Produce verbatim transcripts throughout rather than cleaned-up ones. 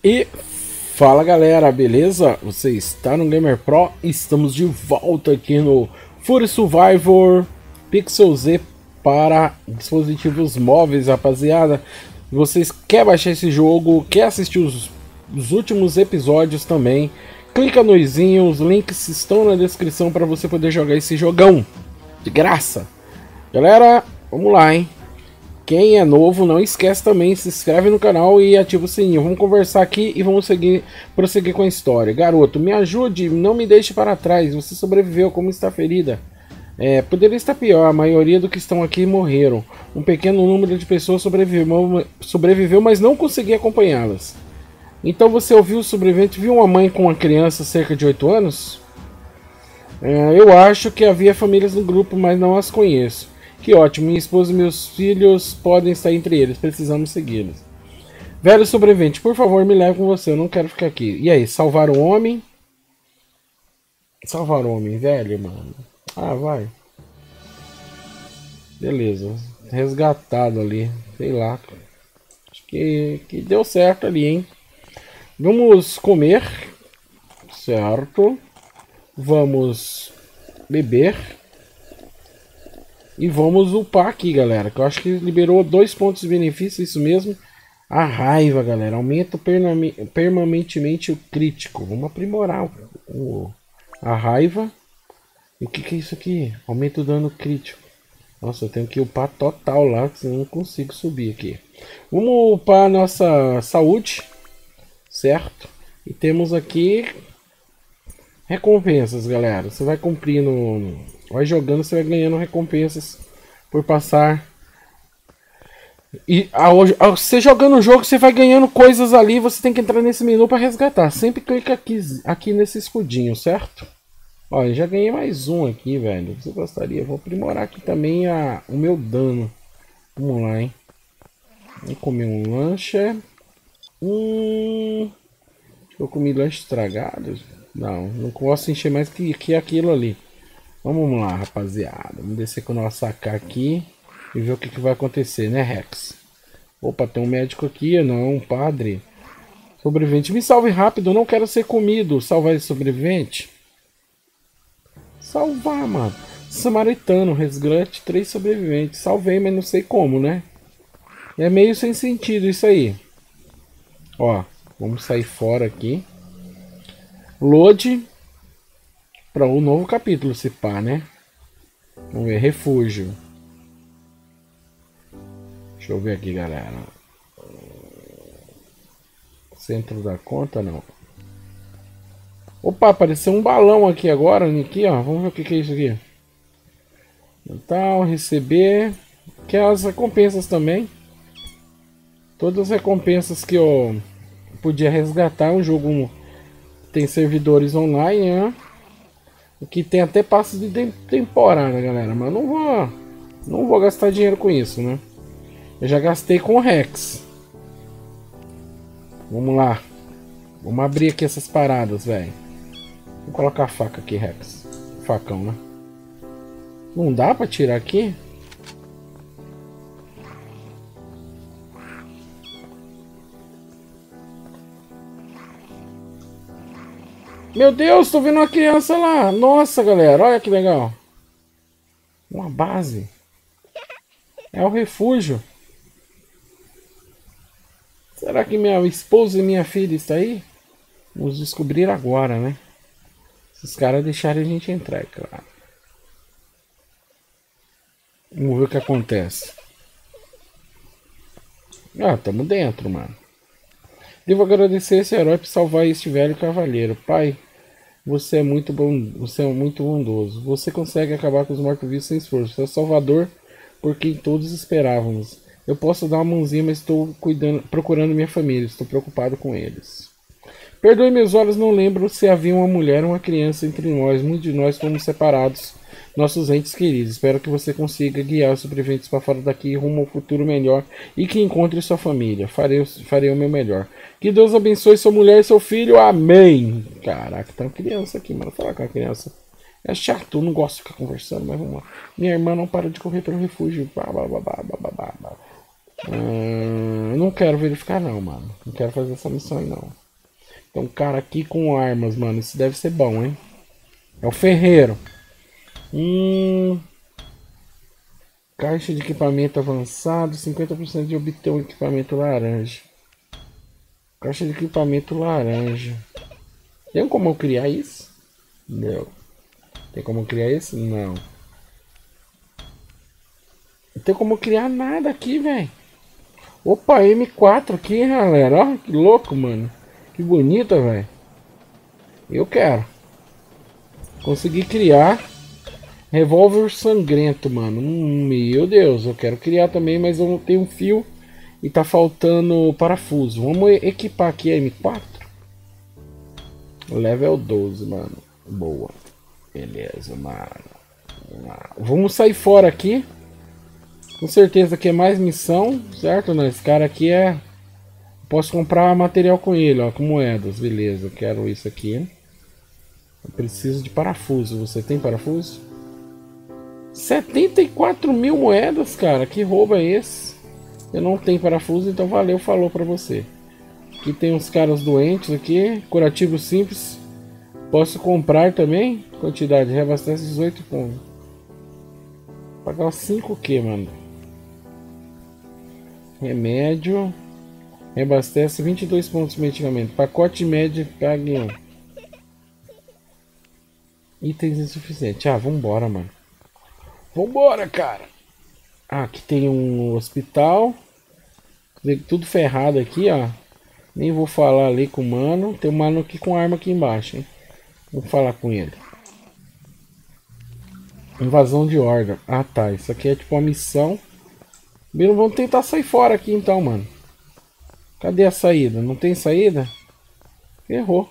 E fala galera, beleza? Você está no Gamer Pro, estamos de volta aqui no Furi Survivor Pixel Z para dispositivos móveis, rapaziada. Se vocês querem baixar esse jogo, quer assistir os, os últimos episódios também, clica no izinho, os links estão na descrição para você poder jogar esse jogão de graça. Galera, vamos lá, hein? Quem é novo, não esquece também, se inscreve no canal e ativa o sininho. Vamos conversar aqui e vamos seguir, prosseguir com a história. Garoto, me ajude, não me deixe para trás. Você sobreviveu, como está ferida? É, poderia estar pior, a maioria do que estão aqui morreram. Um pequeno número de pessoas sobreviveu, sobreviveu mas não consegui acompanhá-las. Então você ouviu o sobrevivente, viu uma mãe com uma criança cerca de oito anos? É, eu acho que havia famílias no grupo, mas não as conheço. Que ótimo, minha esposa e meus filhos podem estar entre eles, precisamos segui-los. Velho sobrevivente, por favor me leve com você, eu não quero ficar aqui. E aí, salvar o homem? Salvar o homem, velho, mano. Ah, vai. Beleza, resgatado ali, sei lá. Acho que, que deu certo ali, hein. Vamos comer, certo. Vamos beber. E vamos upar aqui, galera, que eu acho que liberou dois pontos de benefício, isso mesmo. A raiva, galera, aumenta permanentemente o crítico. Vamos aprimorar o, o, a raiva. E o que, que é isso aqui? Aumenta o dano crítico. Nossa, eu tenho que upar total lá, senão eu não consigo subir aqui. Vamos upar a nossa saúde, certo? E temos aqui recompensas, galera. Você vai cumprindo... Vai jogando, você vai ganhando recompensas por passar. E a, a, você jogando o jogo, você vai ganhando coisas ali. Você tem que entrar nesse menu para resgatar. Sempre clica aqui, aqui nesse escudinho, certo? Olha, já ganhei mais um aqui, velho. Você gostaria? Vou aprimorar aqui também a, o meu dano. Vamos lá, hein? Vou comer um lanche. Hum, eu comi lanche estragado. Não, não posso encher mais que, que aquilo ali. Vamos lá, rapaziada. Vamos descer com o nosso A K aqui e ver o que, que vai acontecer, né, Rex? Opa, tem um médico aqui, não, um padre. Sobrevivente, me salve rápido, eu não quero ser comido. Salvar esse sobrevivente? Salvar, mano. Samaritano, resgate, três sobreviventes. Salvei, mas não sei como, né? É meio sem sentido isso aí. Ó, vamos sair fora aqui. Load. Para o um novo capítulo, se pá, né? Vamos ver, refúgio. Deixa eu ver aqui, galera. Centro da conta, não. Opa, apareceu um balão aqui agora, aqui, ó. Vamos ver o que, que é isso aqui. Então, receber. Que é as recompensas também. Todas as recompensas que eu podia resgatar. Um jogo tem servidores online, né? Que tem até passos de temporada, galera. Mas não vou, não vou gastar dinheiro com isso, né? Eu já gastei com o Rex. Vamos lá. Vamos abrir aqui essas paradas, velho. Vou colocar a faca aqui, Rex. Facão, né? Não dá pra tirar aqui? Meu Deus, tô vendo uma criança lá. Nossa, galera, olha que legal. Uma base. É o refúgio. Será que minha esposa e minha filha estão aí? Vamos descobrir agora, né? Se os caras deixarem a gente entrar, é claro. Vamos ver o que acontece. Ah, estamos dentro, mano. Devo agradecer esse herói por salvar este velho cavaleiro. Pai, você é muito bom, você é muito bondoso. Você consegue acabar com os mortos-vivos sem esforço. Você é o salvador por quem todos esperávamos. Eu posso dar uma mãozinha, mas estou cuidando, procurando minha família. Estou preocupado com eles. Perdoe meus olhos, não lembro se havia uma mulher ou uma criança entre nós. Muitos de nós fomos separados. Nossos entes queridos. Espero que você consiga guiar os sobreviventes para fora daqui rumo ao futuro melhor e que encontre sua família. Farei, farei o meu melhor. Que Deus abençoe sua mulher e seu filho. Amém. Caraca, tem uma criança aqui, mano. Falar com a criança. É chato, eu não gosto de ficar conversando, mas vamos lá. Minha irmã não para de correr pelo refúgio. Bah, bah, bah, bah, bah, bah, bah. Hum, eu não quero verificar não, mano. Não quero fazer essa missão aí não. Tem um cara aqui com armas, mano. Isso deve ser bom, hein? É o ferreiro. Hum... Caixa de equipamento avançado. cinquenta por cento de obter um equipamento laranja. Caixa de equipamento laranja. Tem como eu criar isso? Não. Tem como eu criar isso? Não. Não tem como eu criar nada aqui, velho. Opa, M quatro aqui, galera. Ó, que louco, mano. Que bonita, velho. Eu quero. Consegui criar. Revólver sangrento, mano. Hum, meu Deus, eu quero criar também, mas eu não tenho um fio e tá faltando parafuso. Vamos equipar aqui a M quatro. Level doze, mano. Boa. Beleza, mano. Vamos sair fora aqui. Com certeza que é mais missão, certo? Não, esse cara aqui é... Posso comprar material com ele, ó, com moedas. Beleza, eu quero isso aqui. Eu preciso de parafuso. Você tem parafuso? setenta e quatro mil moedas, cara. Que roubo é esse? Eu não tenho parafuso, então valeu, falou pra você. Aqui tem uns caras doentes aqui. Curativo simples. Posso comprar também? Quantidade, reabastece dezoito pontos. Pagar cinco o que, mano? Remédio. Reabastece vinte e dois pontos de medicamento. Pacote médio, pague um. Itens insuficientes. Ah, vambora, mano. Vambora, cara. Ah, aqui tem um hospital. Tudo ferrado aqui, ó. Nem vou falar ali com o mano. Tem um mano aqui com arma aqui embaixo, hein. Vou falar com ele. Invasão de horda. Ah, tá. Isso aqui é tipo uma missão. Bem, vamos tentar sair fora aqui então, mano. Cadê a saída? Não tem saída? Ferrou.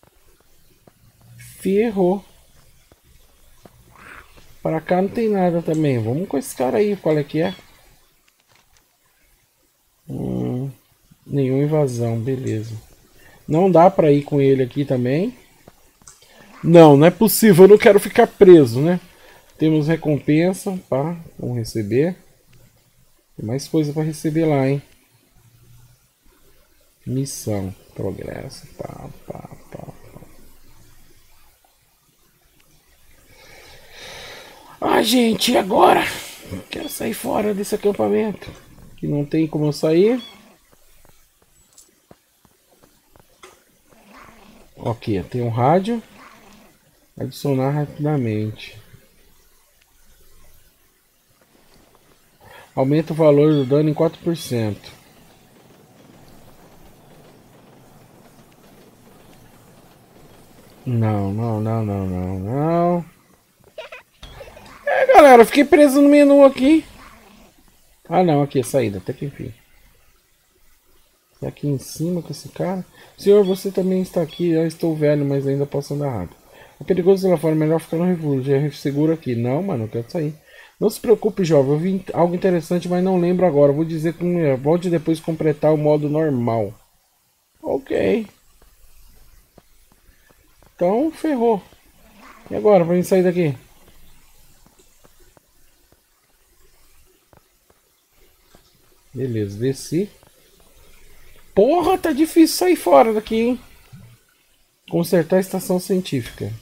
Ferrou. Para cá não tem nada também. Vamos com esse cara aí. Qual é que é? Hum, nenhuma invasão. Beleza. Não dá para ir com ele aqui também. Não, não é possível. Eu não quero ficar preso, né? Temos recompensa. Pá, vamos receber. Tem mais coisa para receber lá, hein? Missão. Progresso. Pá, pá, pá. Ah, gente, e agora? Quero sair fora desse acampamento. Que não tem como eu sair. Ok, tem um rádio. Adicionar rapidamente. Aumenta o valor do dano em quatro por cento. Não, não, não, não, não, não. É, galera, eu fiquei preso no menu aqui. Ah, não, aqui, saída, até que enfim. E aqui em cima com esse cara. Senhor, você também está aqui. Eu estou velho, mas ainda posso andar rápido. É perigoso lá fora, melhor ficar no refúgio. É seguro aqui. Não, mano, eu quero sair. Não se preocupe, jovem. Eu vi algo interessante, mas não lembro agora. Vou dizer que volte depois completar o modo normal. Ok. Então, ferrou. E agora, pra gente sair daqui? Beleza, desci. Porra, tá difícil sair fora daqui, hein? Consertar a estação científica.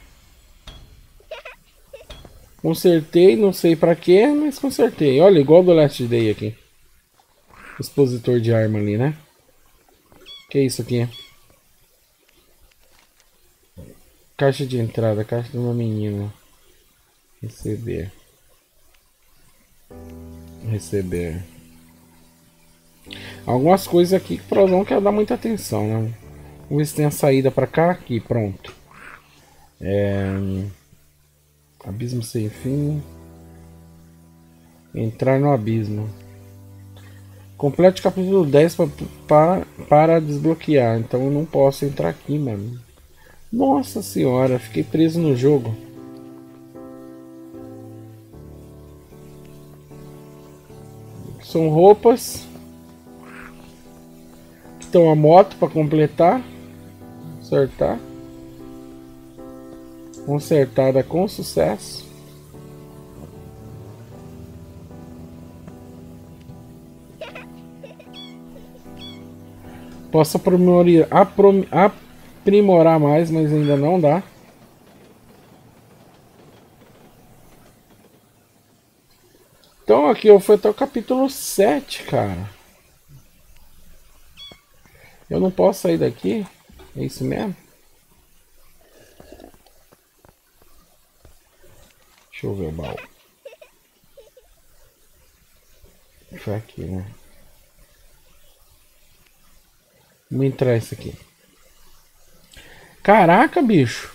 Consertei, não sei pra quê, mas consertei. Olha, igual do Last Day aqui. Expositor de arma ali, né? Que é isso aqui? Caixa de entrada, caixa de uma menina. Receber. Receber. Algumas coisas aqui que o não quer dar muita atenção, né? Vamos ver se tem a saída pra cá. Aqui, pronto. É... Abismo sem fim. Entrar no abismo. Complete o capítulo dez pra, pra, para desbloquear. Então eu não posso entrar aqui, mano. Nossa senhora, fiquei preso no jogo. São roupas. Aqui tem uma moto para completar. Consertar. Consertada com sucesso. Posso aprimorar, aprom, aprimorar mais, mas ainda não dá. Então aqui eu fui até o capítulo sete, cara. Eu não posso sair daqui? É isso mesmo? Deixa eu ver o baú. Foi aqui, né? Vamos entrar isso aqui. Caraca, bicho.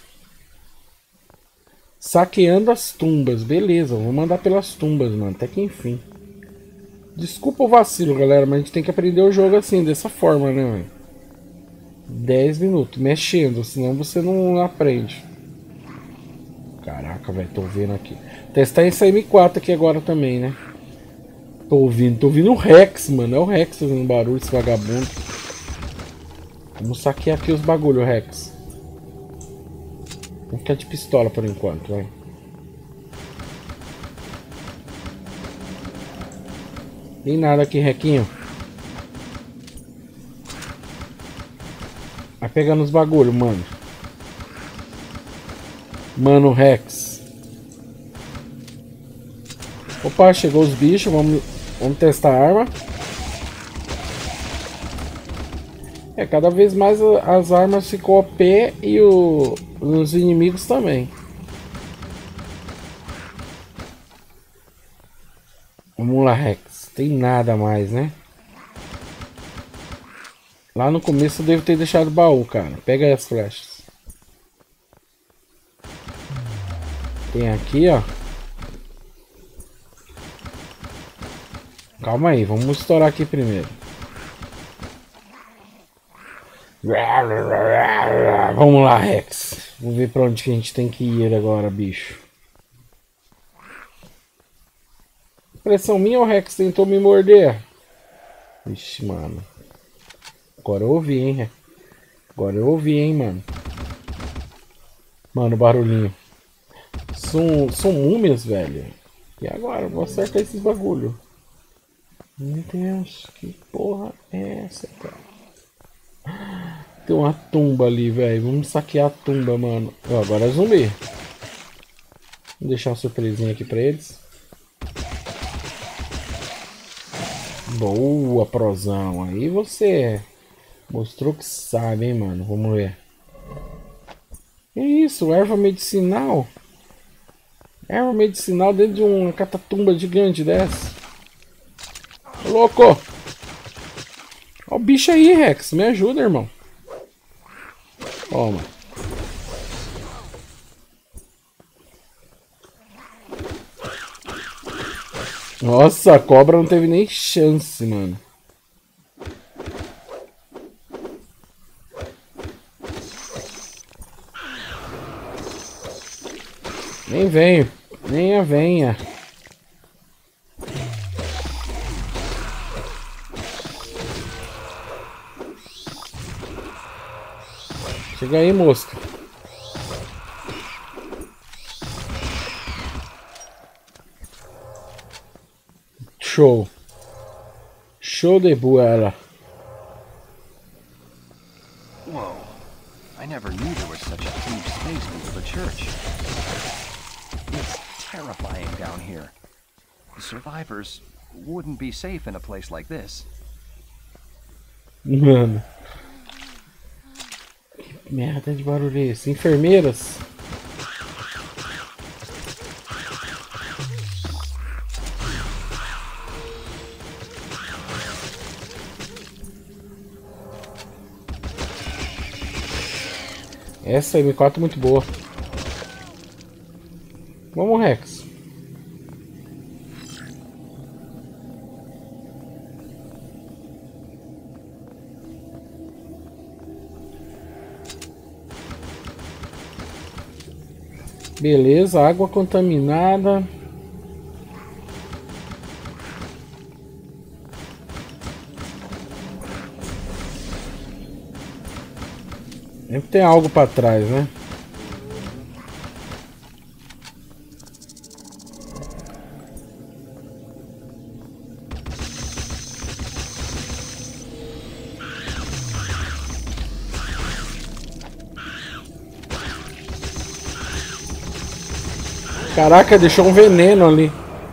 Saqueando as tumbas. Beleza, vou mandar pelas tumbas, mano. Até que enfim. Desculpa o vacilo, galera, mas a gente tem que aprender o jogo assim, dessa forma, né, mano? dez minutos, mexendo, senão você não aprende. Caraca, velho, tô vendo aqui. Testar esse M quatro aqui agora também, né? Tô ouvindo, tô ouvindo o Rex, mano. É o Rex fazendo barulho, esse vagabundo. Vamos saquear aqui os bagulho, Rex. Vamos ficar de pistola por enquanto, vai. Tem nada aqui, Requinho. Vai pegando os bagulho, mano. Mano, Rex. Opa, chegou os bichos. Vamos, vamos testar a arma. É, cada vez mais as armas ficam O P e o, os inimigos também. Vamos lá, Rex. Tem nada mais, né? Lá no começo eu devo ter deixado o baú, cara. Pega aí as flechas. Tem aqui, ó. Calma aí, vamos estourar aqui primeiro. Vamos lá, Rex. Vamos ver pra onde que a gente tem que ir agora, bicho. Impressão minha, o Rex tentou me morder. Ixi, mano. Agora eu ouvi, hein? Agora eu ouvi, hein, mano. Mano, barulhinho. São, são múmias, velho. E agora? Vou acertar esses bagulho. Meu Deus, que porra é essa, cara? Tem uma tumba ali, velho. Vamos saquear a tumba, mano. Oh, agora é zumbi. Vou deixar uma surpresinha aqui pra eles. Boa, prozão. Aí você mostrou que sabe, hein, mano. Vamos ver. Que isso? Erva medicinal? Erva medicinal dentro de uma catatumba gigante dessa. Ô, louco! Ó o bicho aí, Rex. Me ajuda, irmão. Toma. Nossa, a cobra não teve nem chance, mano. Nem venho. Nem a venha. Chega aí, mosca. Show. Show de bola. Whoa. I never knew there was such a huge space for the church. It's terrifying down here. The survivors wouldn't be safe in a place like this. Mano. Que merda de barulho é esse? Enfermeiras? Essa M quatro é muito boa. Vamos, Rex. Beleza, água contaminada. Sempre tem algo para trás, né? Caraca, deixou um veneno ali.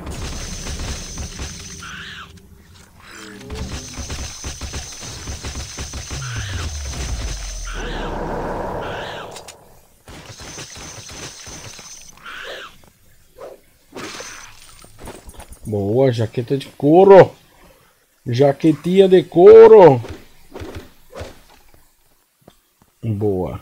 Boa, jaqueta de couro. Jaquetinha de couro. Boa.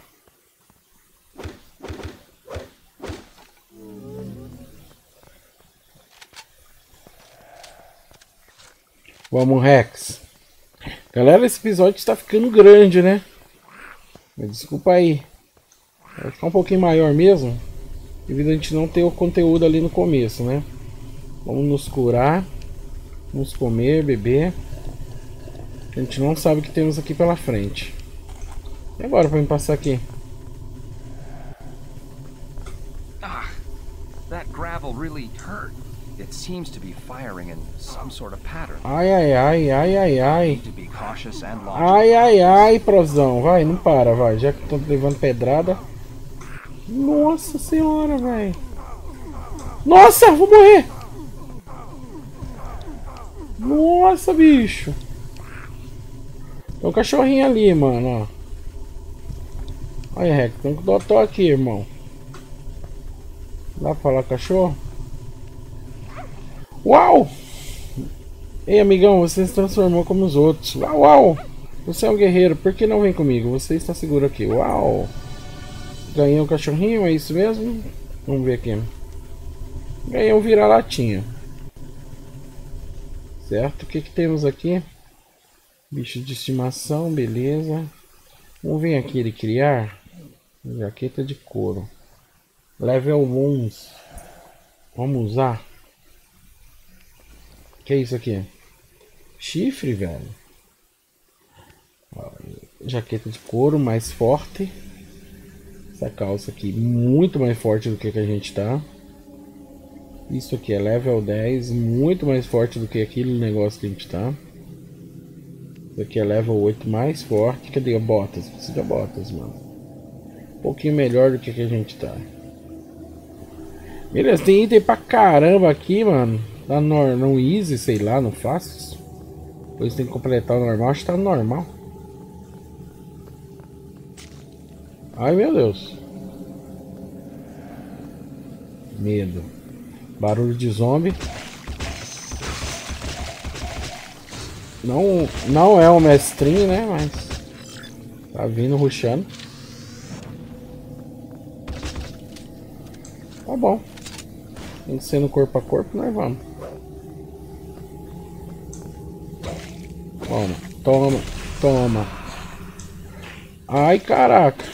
Vamos, Rex. Galera, esse episódio está ficando grande, né? Mas desculpa aí. Vai ficar um pouquinho maior mesmo. Devido a gente não ter o conteúdo ali no começo, né? Vamos nos curar. Vamos comer, beber. A gente não sabe o que temos aqui pela frente. E agora para me passar aqui? Ah, that gravel really hurt. It seems to be firing in some sort of pattern. Ai, ai, ai, ai, ai, ai. Need to be cautious and logical. Ai, ai, ai, prozão. Vai, não para, vai. Já que estão levando pedrada. Nossa senhora, velho. Nossa, vou morrer. Nossa, bicho. Tem um cachorrinho ali, mano, ó. Olha, Rex, tem um doutor aqui, irmão. Dá pra falar cachorro? Uau! Ei, amigão, você se transformou como os outros. Uau, uau! Você é um guerreiro, por que não vem comigo? Você está seguro aqui. Uau! Ganhei um cachorrinho, é isso mesmo? Vamos ver aqui. Ganhei um vira-latinha. Certo? O que que temos aqui? Bicho de estimação, beleza. Vamos vir aqui ele criar. Jaqueta de couro. Level onze. Vamos usar. Que é isso aqui? Chifre, velho. Jaqueta de couro mais forte. Essa calça aqui muito mais forte do que a gente tá. Isso aqui é level dez, muito mais forte do que aquele negócio que a gente tá. Isso aqui é level oito, mais forte. Cadê a botas? Precisa de botas, mano. Um pouquinho melhor do que a gente tá. Beleza, tem item pra caramba aqui, mano. Tá no, no easy, sei lá, no fácil. Depois tem que completar o normal. Acho que tá no normal. Ai, meu Deus. Medo. Barulho de zombie. Não, não é o mestrinho, né? Mas tá vindo rushando. Tá bom. Tem que ser no corpo a corpo, nós vamos. Toma, toma, toma. Ai, caraca.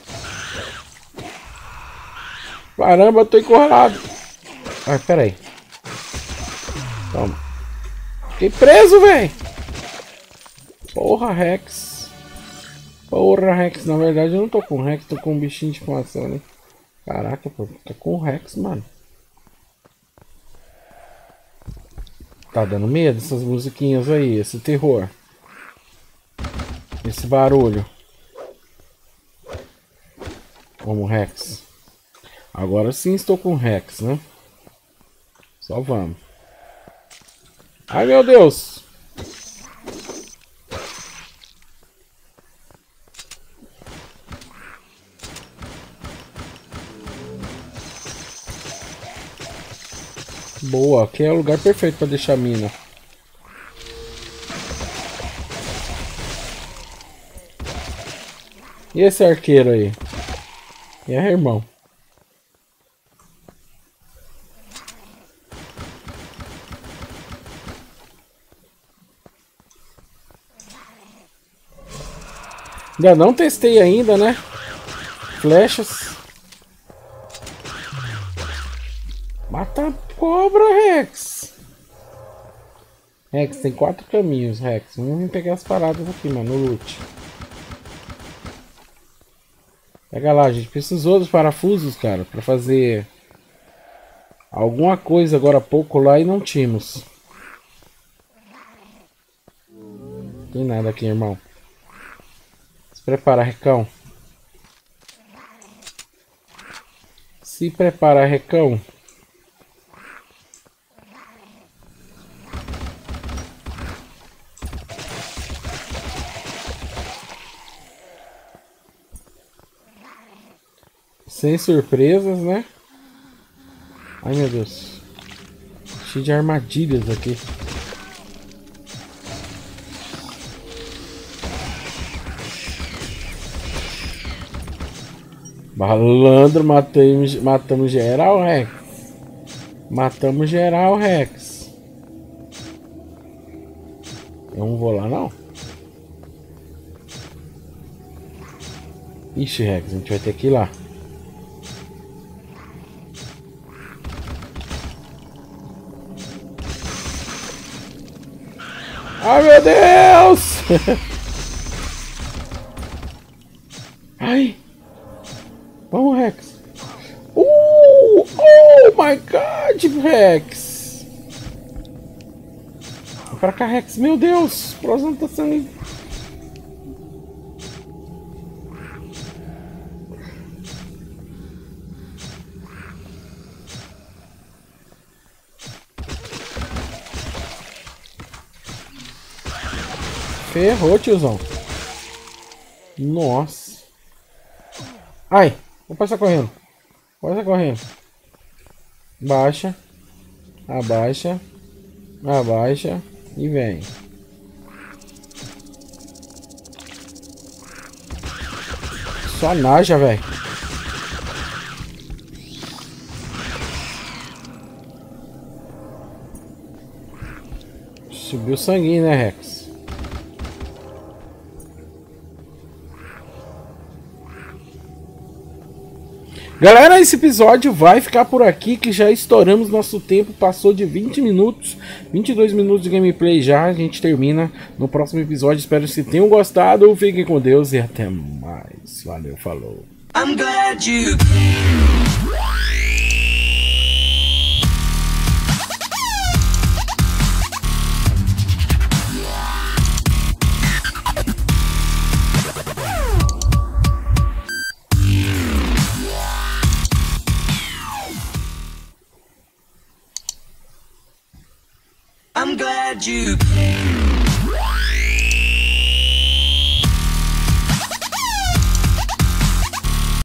Caramba, eu tô encurralado. Ai, pera aí. Toma. Fiquei preso, velho. Porra, Rex. Porra, Rex. Na verdade, eu não tô com Rex, tô com um bichinho de fumaça, né? Caraca, pô. Tô com o Rex, mano. Tá dando medo essas musiquinhas aí, esse terror. Esse barulho. Vamos, Rex. Agora sim estou com o Rex, né? Só vamos. Ai, meu Deus! Boa, aqui é o lugar perfeito para deixar a mina. E esse arqueiro aí? E é irmão. Ainda não testei ainda, né? Flechas. Mata a cobra, Rex. Rex, tem quatro caminhos, Rex. Vamos vir pegar as paradas aqui, mano, no loot. Pega lá, a gente precisou dos parafusos, cara, pra fazer alguma coisa agora há pouco lá e não tínhamos. Não tem nada aqui, irmão. Se prepara, Recão. Se prepara, Recão. Sem surpresas, né? Ai, meu Deus. Cheio de armadilhas aqui. Malandro, matamos, matamos geral, Rex. Matamos geral, Rex. Eu não vou lá, não. Ixi, Rex, a gente vai ter que ir lá. Ai, meu Deus! Ai! Vamos, Rex! Uh! Oh my God, Rex! Vem pra cá, Rex! Meu Deus! O próximo tá sendo... Ferrou, tiozão. Nossa. Ai, vou passar correndo. Passa correndo. Baixa. Abaixa. Abaixa. E vem. Só naja, velho. Subiu o sanguinho, né, Rex? Galera, esse episódio vai ficar por aqui, que já estouramos nosso tempo, passou de vinte minutos, vinte e dois minutos de gameplay já, a gente termina no próximo episódio, espero que tenham gostado, fiquem com Deus e até mais, valeu, falou. I'm glad you... I'm glad you came.